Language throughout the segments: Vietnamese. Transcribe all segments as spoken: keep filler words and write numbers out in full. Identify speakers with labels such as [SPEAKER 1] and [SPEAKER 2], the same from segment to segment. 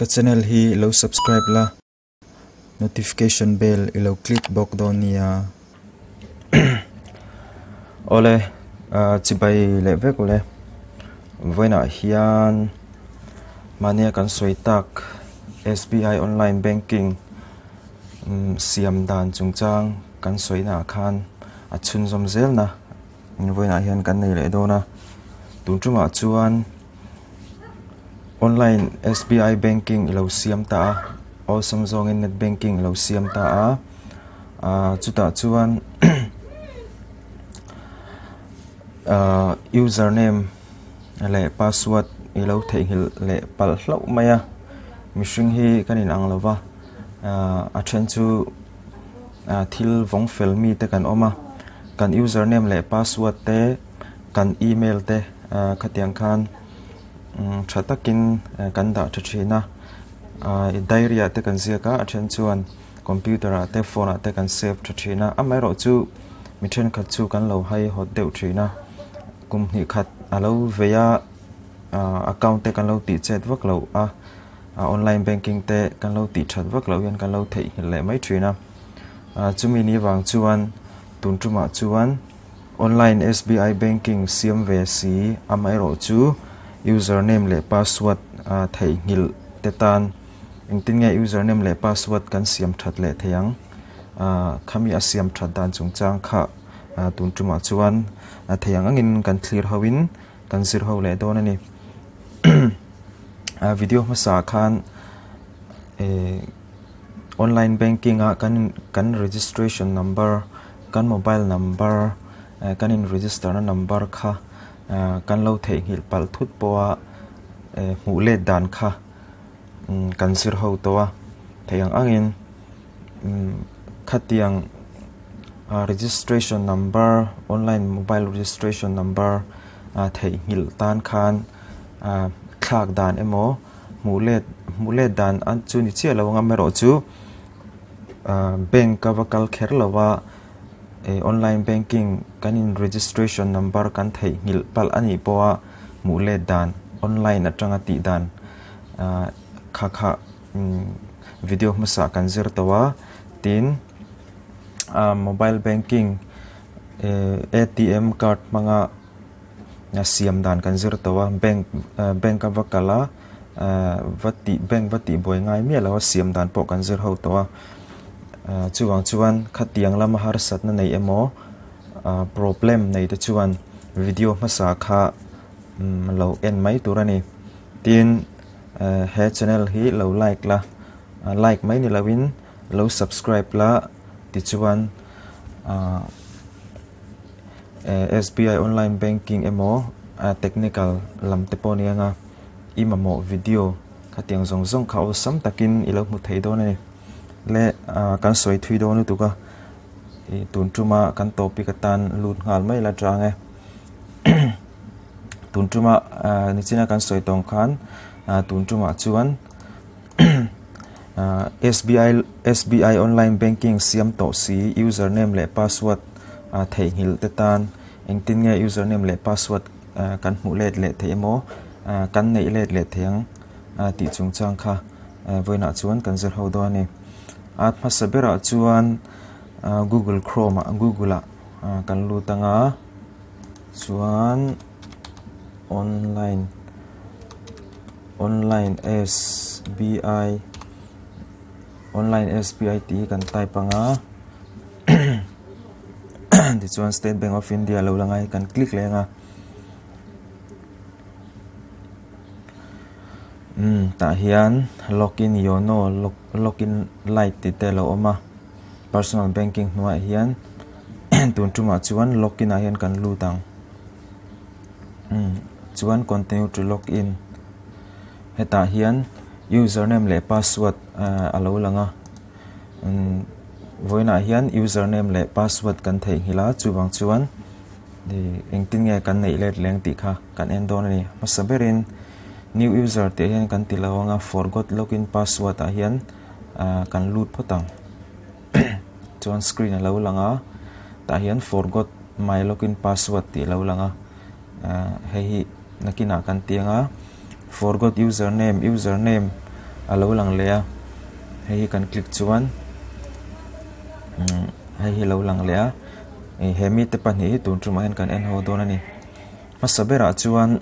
[SPEAKER 1] ka channel hi lo subscribe la notification bell ilo click bok do nia ole chibai le vek ole voina hian mania kan soitak S B I online banking siam dan chungchang kan soina khan achun zom zel na voina hian kan nei le do na tunchunga chuan online S B I banking ilo siam ta awesome zong in net banking ilo siam ta a chuta chuan uh, username le password ilo thei hil le pal hlau maya mishing hi kanin ang lova uh, a then chu uh, thil vong fel mi te kan oma kan username le password te kan email te uh, khatiang khan um, thatakin uh, kan da thachina uh, diary te kan ziaka a then chuan computer te phone te kan save thachina amai ro chu mi then khat chu kan lo hai hot deuh thina kum ni khat alo veya uh, account te kan lo ti chet vak lo a uh, online banking te kan lo ti that vak lo yan kan lo thei le mai thina uh, chumi ni wang chuan tun tuma chuan online S B I banking siam ve si amai ro chu username le password uh, thei ngil te tan engtin nge username le password kan siam that le theyang uh, khami a siam that dan chungchang kha uh, tun tuma chuan uh, theyang angin kan clear hawin kan zir ho le don ani uh, video ma sa khan eh, online banking a kan kan registration number kan mobile number uh, kan in register na number kha uh, kan lo thei hil pal thut poa uh, mu le dan kha um, kan sir ho towa theyang angin um, khatiang uh, registration number online mobile registration number uh, thei hil tan khan uh, khak dan emo mu le mu le dan an chu ni che lo nga me ro chu uh, bank ka vakal kher lawa e online banking kanin registration number kan thei ngil pal ani poa mu le dan online atanga ti dan uh, kha kha um, video masa kan zir tawa tin uh, mobile banking uh, A T M card manga na siam dan kan zir tawa bank uh, bank avakala uh, vati bank vati boy ngai mi lawa siam dan po kan zir ho tawa Uh, chuwang chuan khatiang lama har sat na nei emo uh, problem nei te chuan video masa kha um, lo en mai turani tin uh, he channel hi lo like la uh, like mai ni lawin lo subscribe la ti chuan uh, uh, S B I online banking emo uh, technical lam te poni anga imamo video khatiang zong zong kha osam takin ilo mu thei don ani le kan soi thui do nu tuka e tun tuma kan topic atan lut ngal mai la trange tun tuma ni china kan soi tong khan tun tuma chuan S B I S B I online banking siam to si username le password thei hil te tan engtin nge username le password kan mu let le theimo kan nei let le theng ti chungchang kha voina chuan kan zer ho do ani at masabera chuan uh, Google Chrome Google uh, kan lu tanga chuan online online S B I online S B I ti kan type anga di chuan State Bank of India lo langai kan click le nga Mm, ta hian login yono log, login light ti te lo oma personal banking nuai hian tun tuma chuan login a hian kan lu tang mm, chuan continue to login heta hian username le password uh, alo langa um, voina hian username le password kan thei hila chuwang chuan di engtin nge kan nei let leng ti kha kan endon ni masaberin new user te hian kan tilawanga forgot login password a hian uh, kan lut photang chuan screen alo langa ta hian forgot my login password ti lo langa uh, hei nakina kan tianga forgot username username alo lang le hei kan click chuan hei hi lo lang le he mi te pan hi tun trum hen kan en ho don ani masabera chuan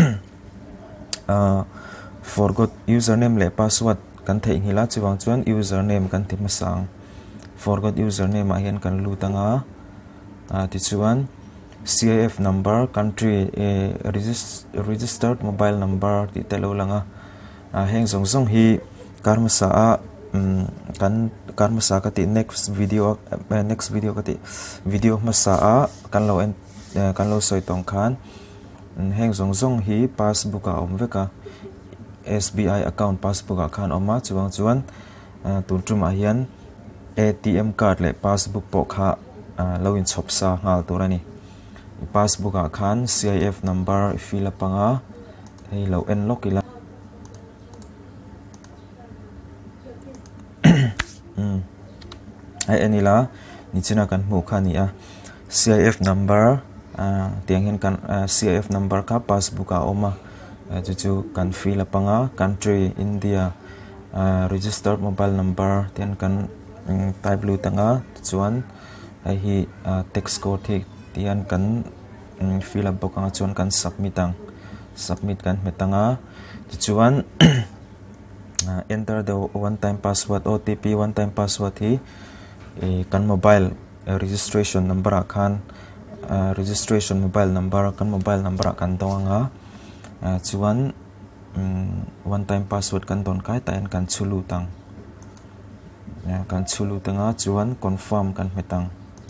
[SPEAKER 1] forgot username le password kan thei hila chiwang chuan username kan ti masang forgot username a hian kan lu tanga ti chuan C I F number country registered mobile number ti te lo langa heng zong zong hi karmasa a kan karmasa ka ti next video next video ka ti video masa a kan lo en kan lo soi tong khan heng zong zong hi passbook a om veka S B I account passbook a khan oma chuang chuan tun trum a hian A T M card le passbook po kha lo in chop sa ngal turani passbook a khan C I F number fill up anga hei lo en lock ila ai enila ni china kan mu khani a C I F number tiang hen kan C I F number ka passbook a oma chu chu kan fill up anga country India registered mobile number tian kan type lu tanga chuan ai hi text code thi tian kan fill up bokanga chuan kan submit ang submit kan metanga chuan enter the one time password O T P one time password hi kan mobile registration number a khan registration mobile number kan mobile number kan tawanga chuan one time password kan don kai ta en kan chulu tang kan chulu tanga chuan confirm kan metang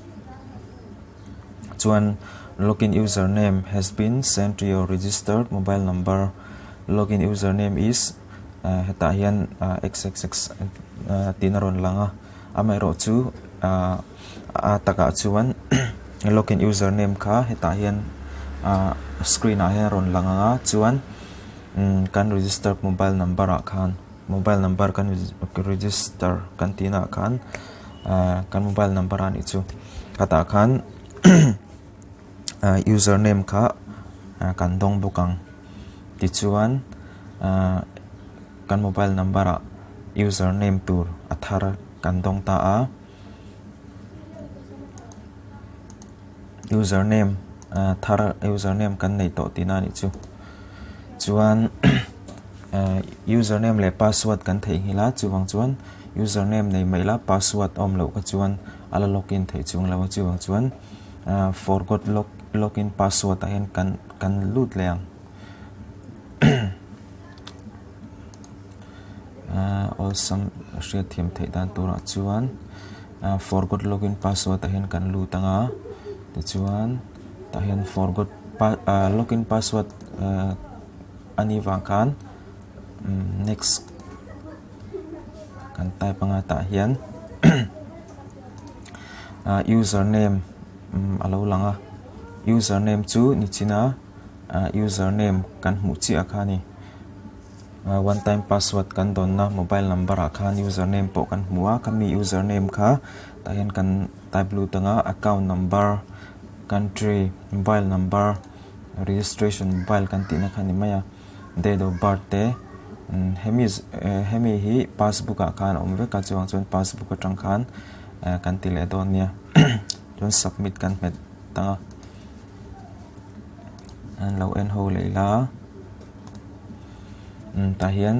[SPEAKER 1] chuan login username has been sent to your registered mobile number login username is heta hian xxx tinaron langa amai ro chu a taka chuan login username kha heta hian screen a hian ron langa chuan kan register mobile number a khan mobile number kan register kan tina khan kan mobile number ani chu kata khan username kha kan dong bukang ti chuan kan mobile number a username tur athar kan dong ta a username thar username kan nei to tina ni chu chuan username le password kan thei hila chuwang chuan username nei maila password om lo ka chuan ala login thei chung lo chuwang chuan forgot log login password a hen kan kan lut leang awesome share thim thei dan tura chuan forgot login password a hen kan lu tanga ti chuan ta hian forgot login password ani wang kan next kan type anga ta hian username alo langa username chu ni china username kan mu chi akhani one time password kan don na mobile number akhan username po kan muwa kami username kha ta hian kan type lu tanga account number country mobile number registration mobile kan tina khani maya date of birth te hemi hemi hi passbook a khan om ve ka chuang chuan passbook atang khan kan ti le don nia chuan submit kan met tanga an lo en ho leila ta hian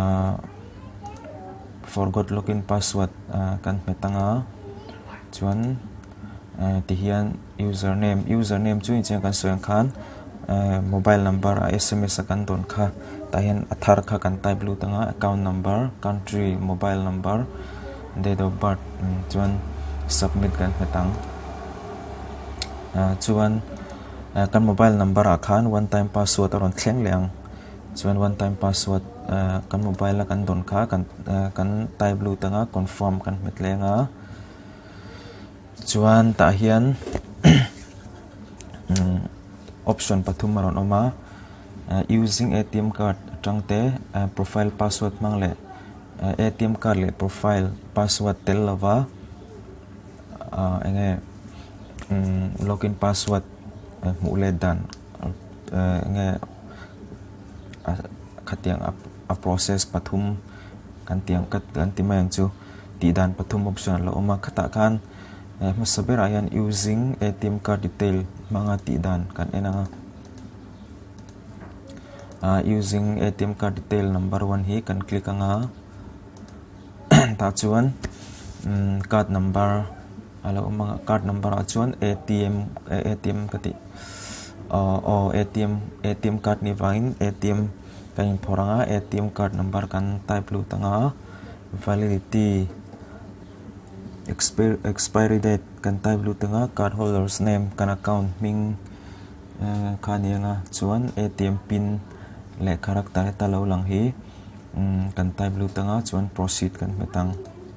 [SPEAKER 1] forgot login password kan metanga chuan ti hian username username chu in kan soang khan mobile number a S M S kan don kha ta hian athar kha kan type lu tanga account number country mobile number date of birth chuan submit kan metang chuan kan mobile number a khan one time password aron thleng leang chuan one time password kan mobile kan don kha kan kan type lu tanga confirm kan met lenga chuan ta hian option pathum maron oma using A T M card tangte profile password mangle A T M card le profile password tel lova enge login password mu le dan enge khatiang a process pathum kan tiang kat kan timayang chu ti dan pathum option lo oma khata kan masabera yan using A T M card detail mga ti dan kan enanga uh, using A T M card detail number one hi kan click anga ta chuan um, card number alo mga card number a chuan A T M A T M kati uh, o A T M A T M card ni vain A T M kan poranga A T M card number kan type lu tanga validity Expir expiry date kan type lu tanga card holder's name kan account ming uh, kanianga chuan A T M pin le character ta lo lang hi um, kan type lu tanga chuan proceed kan metang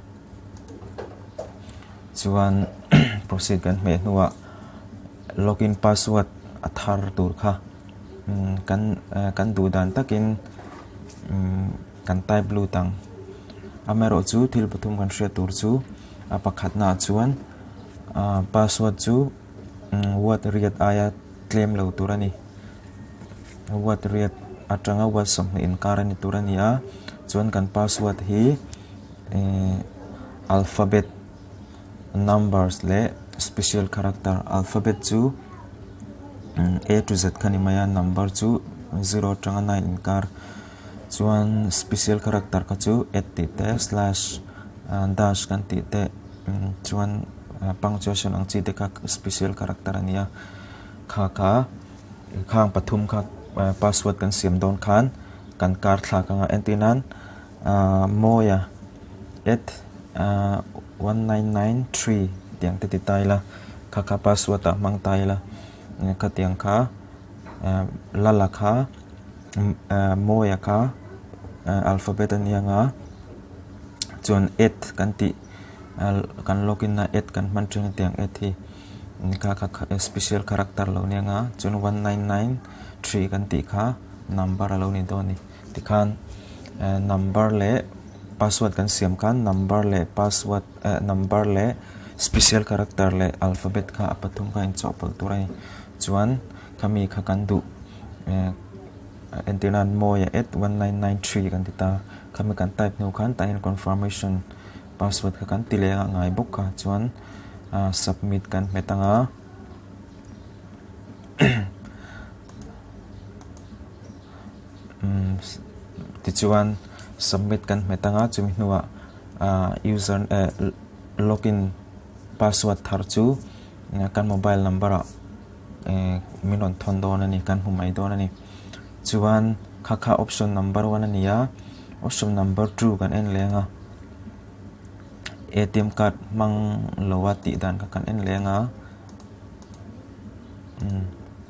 [SPEAKER 1] chuan proceed kan me nuwa login password athar tur kha um, kan uh, kan du dan takin um, kan type lu tang amero chu thil pathum kan share tur chu apakhat na chuan uh, password chu um, what riat aya claim lo turani what riat atanga what som in karani turani a chuan kan password hi eh, alphabet numbers le special character alphabet chu um, A to Z khani maya number chu zero tanga nine in kar chuan special character ka chu at ti te slash uh, dash kan ti te um, chuan uh, punctuation ang chi te ka special character ania kha kha khang pathum kha uh, password kan siam don khan kan kar thla ka nga entinan uh, moya at uh, one nine nine three tiang te ti taila kha kha password a mang taila ka tiang kha uh, lala kha uh, moya kha uh, alphabet ania nga chuan eight kan ti uh, kan login na eight kan man tring tiang eight hi ka ka special character lo nia nga chuan one nine nine three kan ti kha number lo ni do ni ti khan uh, number le password kan siam kan number le password uh, number le special character le alphabet kha apathum ka in chopal turai chuan kami kha kan du uh, entinan moya at one nine nine three kan ti ta kami kan type no kan ta in confirmation password ka kan tile nga ngai bok ka chuan uh, submit kan metanga um, ti chuan submit kan metanga chumi nuwa uh, user uh, login password thar chu uh, kan mobile number a uh, minon thon don ani kan humai don ani chuan kha kha option number one ania option number two kan en lenga A T M card mang lowa ti dan ka kan en lenga um.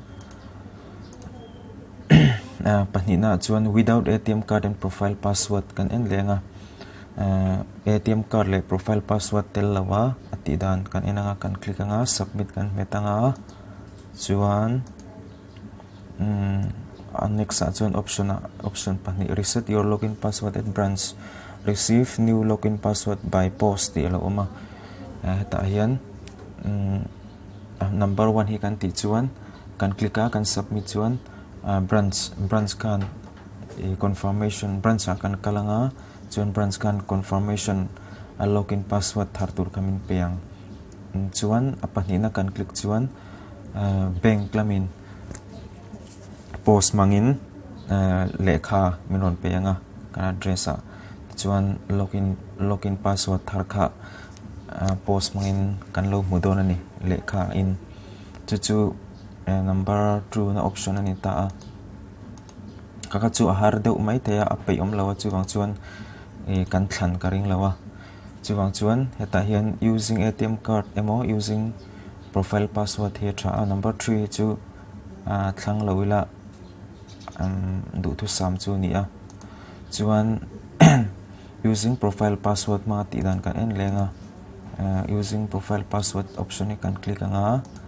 [SPEAKER 1] Uh, panina chuan without A T M card and profile password kan en lenga uh, A T M card le profile password tel lawa ati dan kan enanga kan click anga submit kan metanga chuan um, next chuan option option pani reset your login password at branch receive new login password by post ti lo oma uh, ta hian um, uh, number one hi kan ti chuan kan click a kan submit chuan Uh, branch branch kan uh, confirmation branch akan kalanga chuan branch kan confirmation a login password thar tur kamin peang um, chuan apanina kan click chuan uh, bank lamin post mangin uh, lekha minon peanga kan address a chuan login login password thar kha uh, post mangin kan lo mudon ani lekha in chu chu Uh, number two na option ani ta kaka chu ahar deuh mai thaya apei om lawa chuwang chuan e kan thlan karing lawa chuwang chuan heta hian using A T M card emo using profile password he tha number three chu a thlang lawila um du thu sam chu ni a chuan using profile password ma ti dan kan en lenga uh, using profile password option ni kan click anga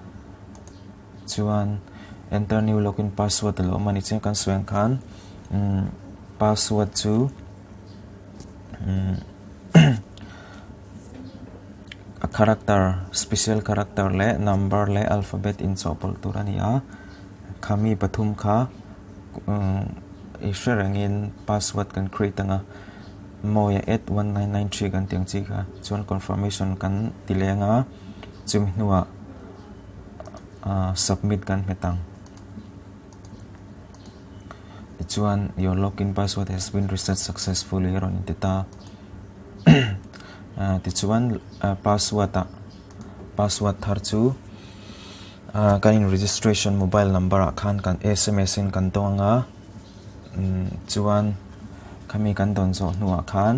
[SPEAKER 1] chuan enter new login password lo mani chen kan sweng khan um, password chu um, a character special character le number le alphabet in chopol turania khami pathum kha um, isherangin password kan create anga moya eight one nine nine three kan tiang chi kha chuan confirmation kan tilenga chumi nuwa submit kan metang chuan your login password has been reset successfully ron data ti chuan password ta password thar chu kan registration mobile number khan kan sms in kan tonga chuan kami kan don zo nuwa khan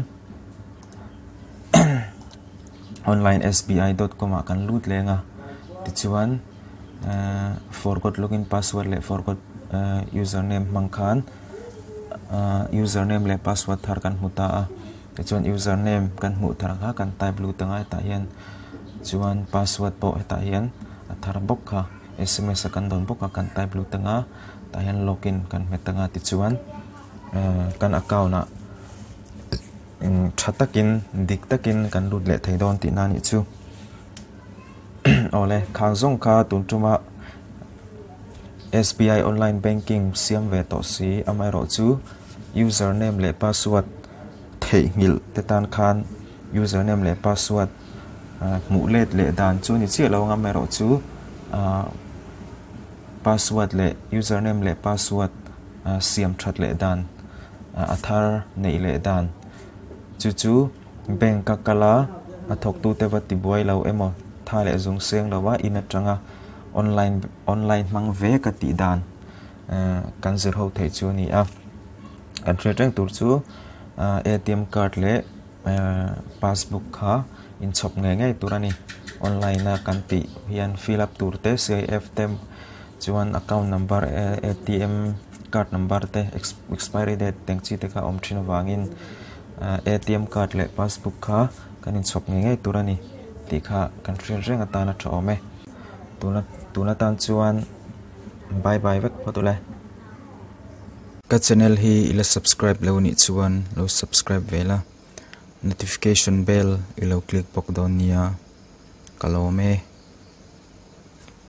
[SPEAKER 1] online s b i dot com kan lut lenga ti chuan forgot login password le forgot username mang khan username le password thar kan muta ti chuan username kan mu thar kha kan type lu tanga ta hian chuan password po ta hian athar bok kha sms kan don bok kan type lu tanga ta hian login kan metanga ti chuan kan account na thatakin diktakin kan lut le theidon ti na ni chu ole khangzong kha tuntuma S B I online banking siam ve to si amai ro chu username le password thei ngil te tan khan username le password mu let le dan chu ni chi lo ngam mai ro chu password le username le password siam that le dan athar nei le dan chu chu bank ka kala athok tu te vati boy lo emo tha le zung seng lo wa in atanga online online mang ve ka ti dan kan zir ho thei chu ni a kan threng tur chu A T M card le passbook kha in chop nge nge turani online na kan ti hian fill up tur te C I F tem chuan account number A T M card number te expiry date teng chi te kha om thina wangin A T M card le passbook kha kan in chop nge nge turani ti kha kan threng reng atana thome tuna tuna tan chuan bye bye vek potule ka channel hi ila subscribe lo ni chuan lo subscribe vela notification bell ilo click pok don nia kalome